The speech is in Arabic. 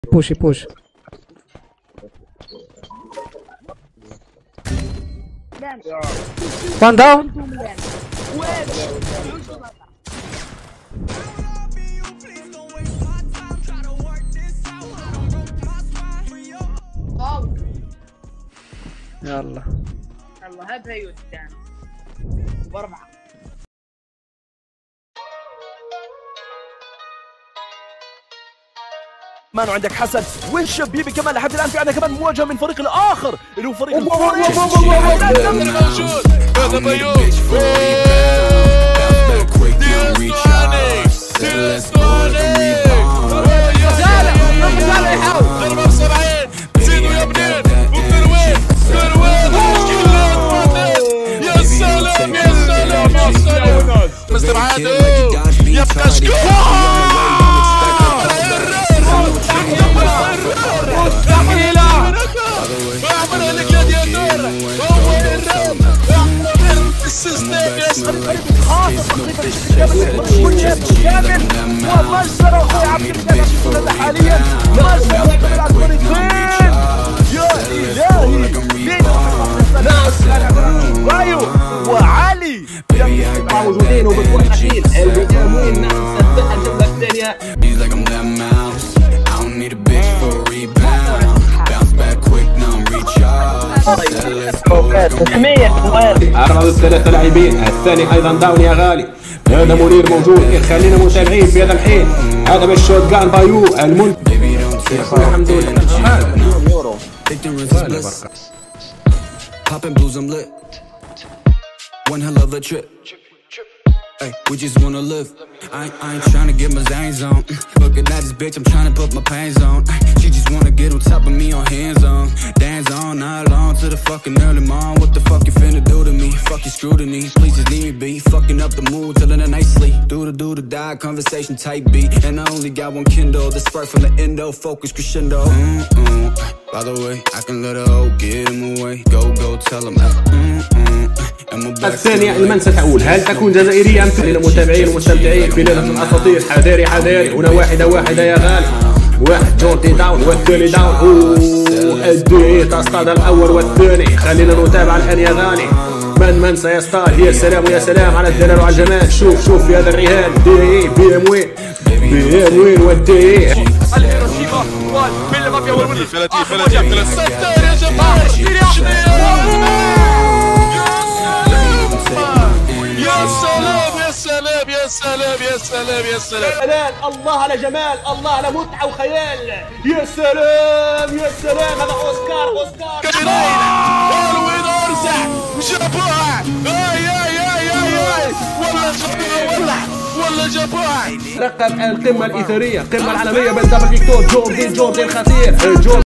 بوش بوش. وان داون. يلا يلا هات هي الثاني باربعه. مان وعندك حسن وين شبيبي كمان لحد الان في عندنا كمان مواجهه من فريق الاخر اللي هو فريق موجود هذا بيوم وعلي موجودين وبالكل اكيد الفيديو الناس مصدقه الجوله الثانيه. عرض الثلاثة لاعبين الثاني ايضا داون يا غالي. هذا منير موجود خلينا متابعين في هذا الحين. هذا من الشوت جان بايو الحمد لله. Popping blues, I'm lit. One hell of a trip. Hey, we just wanna live. I ain't trying to get my zangs on. Looking at this bitch, I'm trying to put my pants on. She just wanna get on top of me on hands on. Dance on, night long to the fucking early morn. What the fuck you finna do to me? Fuck your scrutiny. Please just leave me be. Fucking up the mood till in the night sleep. Do the die, conversation type beat. And I only got one Kindle. The spark from the endo, focus crescendo. By the way, I can let her hoe get him away. Go tell him. الثانية المنسى تعود. هل تكون جزائرية أم كلنا متابعين ومستمتعين في ليلة الأساطير؟ حذاري حذاري. هنا واحدة يا غالي. واحد جوردي داون والثاني داون. الدي تصطاد الأول والثاني. خلينا نتابع الآن يا غالي. من منسى يصطاد. يا سلام ويا سلام على الدلال وعلى الجمال. شوف في هذا الرهان. دي بي ام وين والدي. الهيروشيما والفيل المافيا والولد. فلاتي يا جماعه. يا سلام الله على جمال، الله على متعة وخيال. يا سلام هذا اوسكار جابوها. والله جابوها. لقب القمة الإثرية، القمة العالمية بين دبل فيكتور جوردي الخطير.